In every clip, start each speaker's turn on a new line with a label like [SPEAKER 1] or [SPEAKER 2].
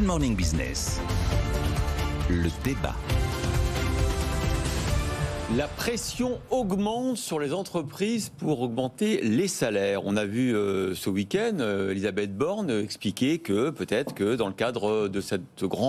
[SPEAKER 1] Good Morning Business. Le débat.
[SPEAKER 2] La pression augmente sur les entreprises pour augmenter les salaires. On a vu ce week-end Elisabeth Borne expliquer que peut-être que dans le cadre de cette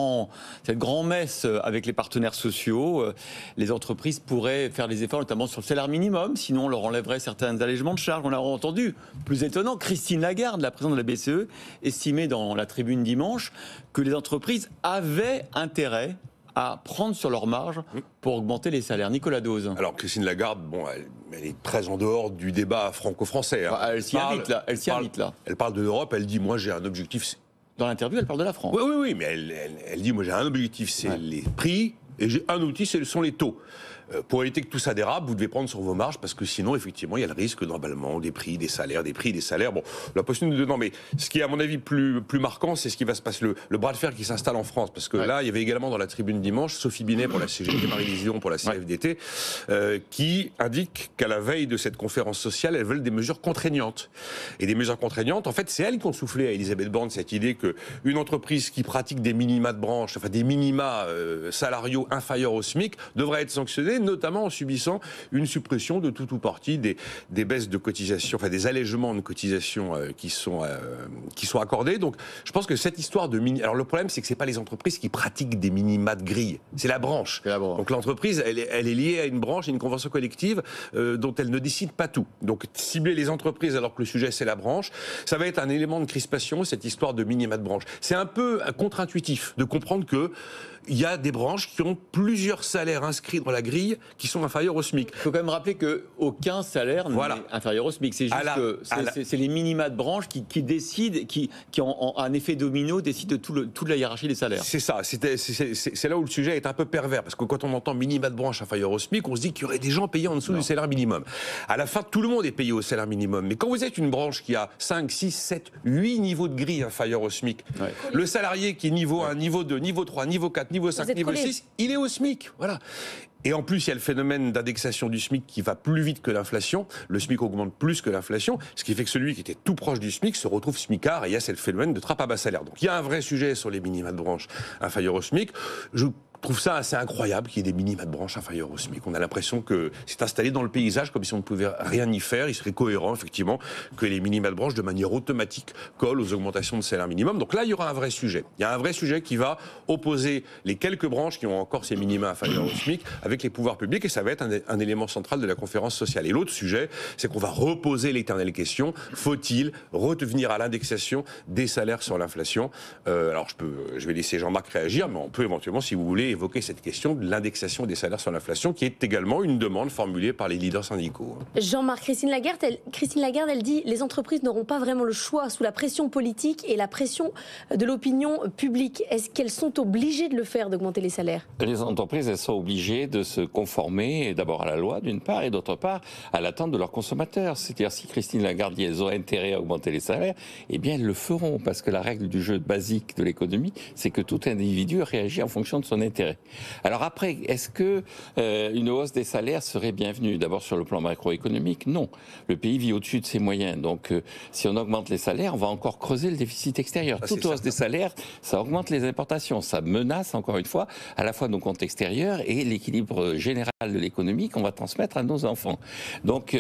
[SPEAKER 2] grand-messe avec les partenaires sociaux, les entreprises pourraient faire des efforts notamment sur le salaire minimum, sinon on leur enlèverait certains allègements de charges. On a entendu, plus étonnant, Christine Lagarde, la présidente de la BCE, estimait dans la tribune dimanche que les entreprises avaient intérêt à prendre sur leur marge pour augmenter les salaires. Nicolas Dose.
[SPEAKER 3] Alors Christine Lagarde, elle est très en dehors du débat franco-français. Hein.
[SPEAKER 2] Elle s'y invite là.
[SPEAKER 3] Elle parle de l'Europe, elle dit moi j'ai un objectif.
[SPEAKER 2] Dans l'interview, elle parle de la France.
[SPEAKER 3] Oui, mais elle dit moi j'ai un objectif, c'est les prix, et j'ai un outil, ce sont les taux. Pour éviter que tout ça dérape, vous devez prendre sur vos marges, parce que sinon, effectivement, il y a le risque d'emballement des prix, des salaires. Bon, la posture dedans, mais ce qui est à mon avis plus marquant, c'est ce qui va se passer, le bras de fer qui s'installe en France, parce que là, il y avait également dans la tribune dimanche Sophie Binet pour la CGT, Marie-Lise Dion pour la CFDT, qui indique qu'à la veille de cette conférence sociale, elles veulent des mesures contraignantes. Et des mesures contraignantes, en fait, c'est elles qui ont soufflé à Elisabeth Borne cette idée qu'une entreprise qui pratique des minima de branche, enfin des minima salariaux inférieurs au SMIC, devrait être sanctionnée, notamment en subissant une suppression de tout ou partie des baisses de cotisations, enfin des allègements de cotisations qui sont accordés. Donc je pense que cette histoire de alors le problème c'est que c'est pas les entreprises qui pratiquent des minima de grille, c'est la branche. Donc l'entreprise elle est liée à une branche, à une convention collective dont elle ne décide pas tout. Donc cibler les entreprises alors que le sujet c'est la branche, ça va être un élément de crispation, cette histoire de minima de branche. C'est un peu contre-intuitif de comprendre que il y a des branches qui ont plusieurs salaires inscrits dans la grille qui sont inférieurs au SMIC.
[SPEAKER 2] Il faut quand même rappeler qu'aucun salaire n'est inférieur au SMIC. C'est juste que c'est les minima de branche qui décident, qui ont un effet domino, décident de toute la hiérarchie des salaires.
[SPEAKER 3] C'est ça. C'est là où le sujet est un peu pervers. Parce que quand on entend minima de branche inférieur au SMIC, on se dit qu'il y aurait des gens payés en dessous du salaire minimum. À la fin, tout le monde est payé au salaire minimum. Mais quand vous êtes une branche qui a 5, 6, 7, 8 niveaux de grille inférieurs au SMIC, le salarié qui est niveau 1, niveau 2, niveau 3, niveau 4, niveau 5, niveau 6, il est au SMIC. Voilà. Et en plus, il y a le phénomène d'indexation du SMIC qui va plus vite que l'inflation. Le SMIC augmente plus que l'inflation, ce qui fait que celui qui était tout proche du SMIC se retrouve SMICard, et il y a ce phénomène de trappe à bas salaire. Donc il y a un vrai sujet sur les minima de branche inférieurs au SMIC. Je trouve ça assez incroyable qu'il y ait des minima de branche inférieurs au SMIC. On a l'impression que c'est installé dans le paysage comme si on ne pouvait rien y faire. Il serait cohérent, effectivement, que les minima de branche, de manière automatique, collent aux augmentations de salaire minimum. Donc là, il y aura un vrai sujet. Il y a un vrai sujet qui va opposer les quelques branches qui ont encore ces minima inférieurs au SMIC avec les pouvoirs publics, et ça va être un élément central de la conférence sociale. Et l'autre sujet, c'est qu'on va reposer l'éternelle question, faut-il revenir à l'indexation des salaires sur l'inflation? Alors je vais laisser Jean-Marc réagir, mais on peut éventuellement, si vous voulez, évoquer cette question de l'indexation des salaires sur l'inflation, qui est également une demande formulée par les leaders syndicaux.
[SPEAKER 4] Jean-Marc, Christine Lagarde, elle dit les entreprises n'auront pas vraiment le choix sous la pression politique et la pression de l'opinion publique. Est-ce qu'elles sont obligées de le faire, d'augmenter les salaires?
[SPEAKER 5] Les entreprises, elles sont obligées de se conformer d'abord à la loi, d'une part, et d'autre part à l'attente de leurs consommateurs. C'est-à-dire, si Christine Lagarde dit elles ont intérêt à augmenter les salaires, eh bien elles le feront, parce que la règle du jeu basique de l'économie, c'est que tout individu réagit en fonction de son intérêt. Alors après, est-ce que une hausse des salaires serait bienvenue? D'abord sur le plan macroéconomique, non. Le pays vit au-dessus de ses moyens, donc si on augmente les salaires, on va encore creuser le déficit extérieur. Toute hausse des salaires, ça augmente les importations, ça menace encore une fois à la fois nos comptes extérieurs et l'équilibre général de l'économie qu'on va transmettre à nos enfants. Donc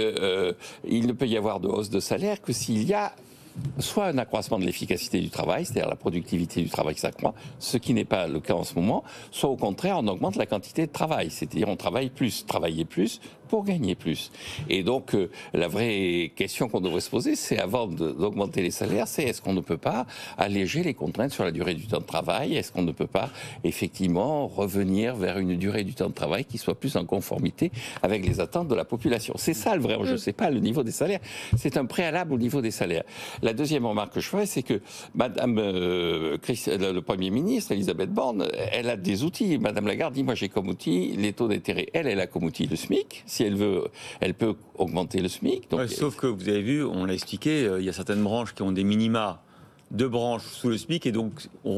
[SPEAKER 5] il ne peut y avoir de hausse de salaire que s'il y a soit un accroissement de l'efficacité du travail, c'est-à-dire la productivité du travail qui s'accroît, ce qui n'est pas le cas en ce moment, soit au contraire on augmente la quantité de travail, c'est-à-dire on travaille plus, travailler plus pour gagner plus. Et donc la vraie question qu'on devrait se poser, c'est avant d'augmenter les salaires, c'est est-ce qu'on ne peut pas alléger les contraintes sur la durée du temps de travail? Est-ce qu'on ne peut pas effectivement revenir vers une durée du temps de travail qui soit plus en conformité avec les attentes de la population? C'est ça le vrai enjeu, c'est pas le niveau des salaires, c'est un préalable au niveau des salaires. La deuxième remarque que je ferais, c'est que Madame le Premier ministre, Elisabeth Borne, elle a des outils. Madame Lagarde dit, moi j'ai comme outil les taux d'intérêt. Elle a comme outil le SMIC. Si elle veut, elle peut augmenter le SMIC. Donc,
[SPEAKER 2] sauf que vous avez vu, on l'a expliqué, il y a certaines branches qui ont des minima 2 branches sous le SMIC et donc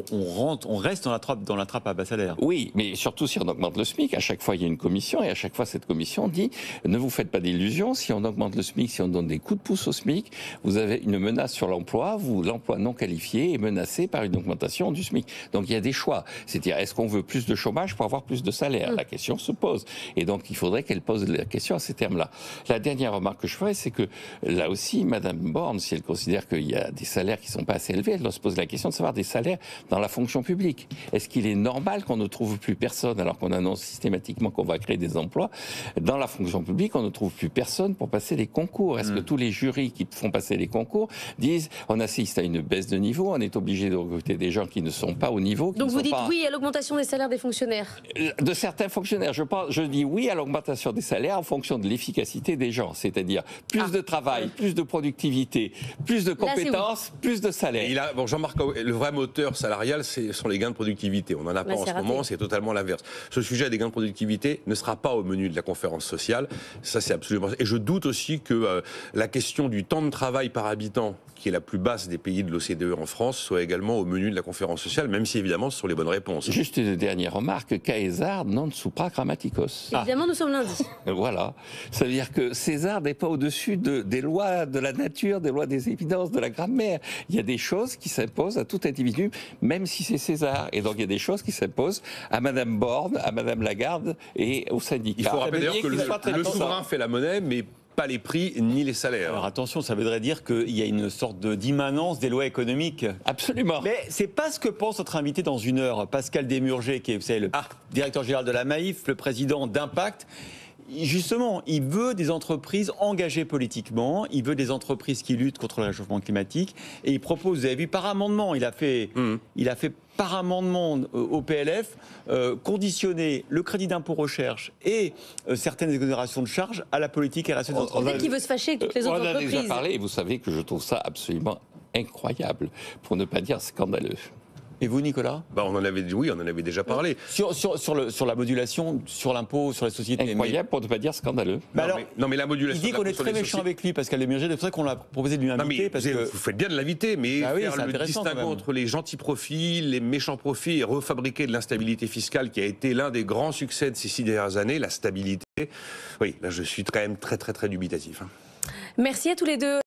[SPEAKER 2] on reste dans la trappe à bas salaire.
[SPEAKER 5] Oui, mais surtout si on augmente le SMIC, à chaque fois il y a une commission et à chaque fois cette commission dit ne vous faites pas d'illusions, si on augmente le SMIC, si on donne des coups de pouce au SMIC, vous avez une menace sur l'emploi, l'emploi non qualifié est menacé par une augmentation du SMIC. Donc il y a des choix, c'est-à-dire est-ce qu'on veut plus de chômage pour avoir plus de salaire? La question se pose et donc il faudrait qu'elle pose la question à ces termes-là. La dernière remarque que je ferais, c'est que là aussi, Madame Borne, si elle considère qu'il y a des salaires qui ne sont pas assez élevés, elle doit se poser la question de savoir des salaires dans la fonction publique. Est-ce qu'il est normal qu'on ne trouve plus personne, alors qu'on annonce systématiquement qu'on va créer des emplois, dans la fonction publique, on ne trouve plus personne pour passer les concours? Est-ce que tous les jurys qui font passer les concours disent on assiste à une baisse de niveau, on est obligé de recruter des gens qui ne sont pas au niveau?
[SPEAKER 4] Donc vous dites oui à l'augmentation des salaires des fonctionnaires?
[SPEAKER 5] De certains fonctionnaires. Je dis oui à l'augmentation des salaires en fonction de l'efficacité des gens, c'est-à-dire plus de travail, plus de productivité, plus de compétences, plus de salaire.
[SPEAKER 3] Bon, Jean-Marc, le vrai moteur salarial, ce sont les gains de productivité. On n'en a pas en ce moment, c'est totalement l'inverse. Ce sujet des gains de productivité ne sera pas au menu de la conférence sociale. Ça, c'est absolument. Et je doute aussi que la question du temps de travail par habitant, qui est la plus basse des pays de l'OCDE en France, soit également au menu de la conférence sociale, même si évidemment ce sont les bonnes réponses.
[SPEAKER 5] Juste une dernière remarque, Caesar non supra grammaticos.
[SPEAKER 4] Évidemment, nous sommes lundi.
[SPEAKER 5] Voilà. Ça veut dire que César n'est pas au-dessus des lois de la nature, des lois des évidences, de la grammaire. Il y a des choses qui s'imposent à tout individu, même si c'est César. Et donc il y a des choses qui s'imposent à Madame Borne, à Madame Lagarde et au syndicat.
[SPEAKER 3] Il faut rappeler que le souverain fait la monnaie, mais pas les prix ni les salaires.
[SPEAKER 2] Alors attention, ça voudrait dire qu'il y a une sorte d'immanence des lois économiques.
[SPEAKER 5] Absolument.
[SPEAKER 2] Mais c'est pas ce que pense notre invité dans une heure, Pascal Desmurger, qui est, vous savez, le directeur général de la Maïf, le président d'Impact. Justement, il veut des entreprises engagées politiquement, il veut des entreprises qui luttent contre le réchauffement climatique, et il propose, vous avez vu, par amendement, il a fait par amendement au PLF, conditionner le crédit d'impôt recherche et certaines exonérations de charges à la politique RSE des entreprises.
[SPEAKER 4] Peut-être qu'il veut se fâcher avec toutes les autres entreprises.
[SPEAKER 5] On en a déjà parlé, et vous savez que je trouve ça absolument incroyable, pour ne pas dire scandaleux.
[SPEAKER 2] Et vous, Nicolas?
[SPEAKER 3] On en avait déjà parlé.
[SPEAKER 2] Sur la modulation, sur l'impôt, sur les sociétés.
[SPEAKER 5] Incroyable, pour ne pas dire scandaleux.
[SPEAKER 3] Non, mais la modulation.
[SPEAKER 2] Il dit qu'on est très méchant avec lui, Pascal Desmurger, c'est pour ça qu'on l'a proposé de lui inviter.
[SPEAKER 3] Vous faites bien de l'inviter, mais faire le distinguo entre les gentils profits, les méchants profits et refabriquer de l'instabilité fiscale qui a été l'un des grands succès de ces 6 dernières années, la stabilité. Oui, là je suis quand même très dubitatif.
[SPEAKER 4] Merci à tous les deux.